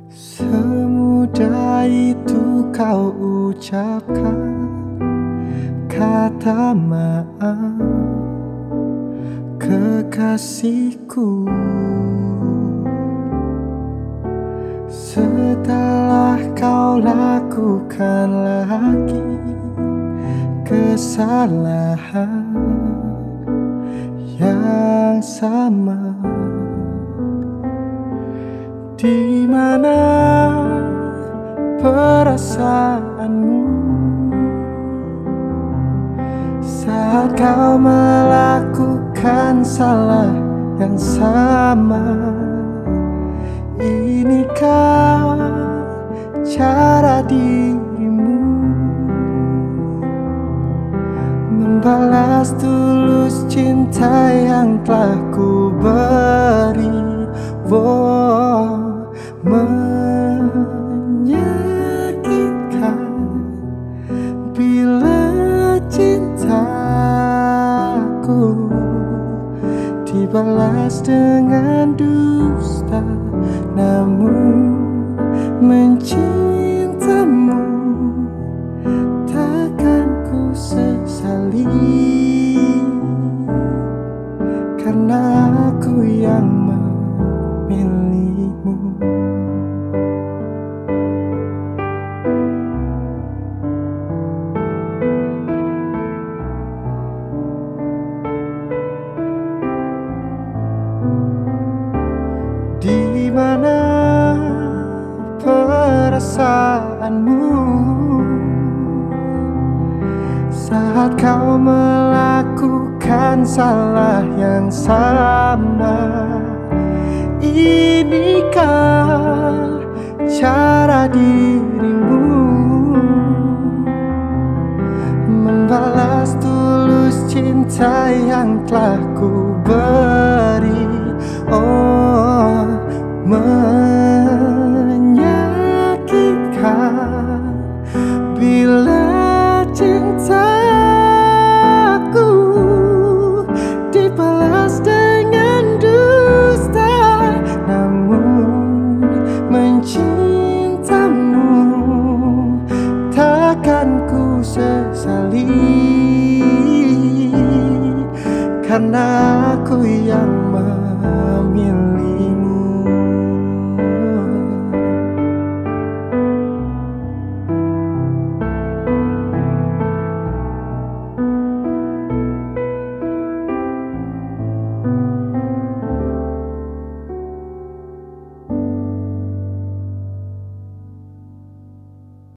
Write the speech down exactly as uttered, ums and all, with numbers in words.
Semudah itu kau ucapkan kata maaf, kekasihku. Setelah kau lakukan lagi kesalahan yang sama, di mana perasaanmu saat kau melakukan salah yang sama? Inikah cara dirimu membalas tulus cinta yang telah ku beri? Wow, menyakitkan bila cintaku dibalas dengan dusta, namun mencintamu takkan ku sesali, karena aku yang memilihmu. Di mana perasaanmu saat kau melakukan salah yang sama? Inikah cara dirimu membalas tulus cinta yang telah ku beri? Oh, menyakitkan bila cintaku dibalas dengan dusta, namun mencintamu takkan ku sesali, karena aku yang